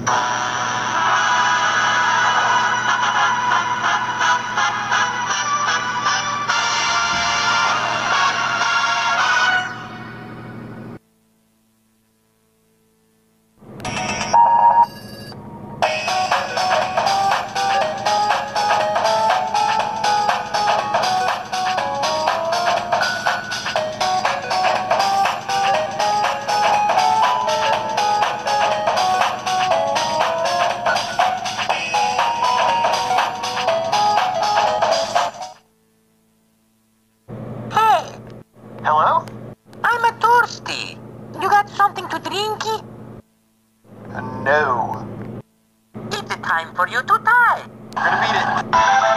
Hello? I'm a thirsty. You got something to drinky? No. It's the time for you to die. We're gonna beat it.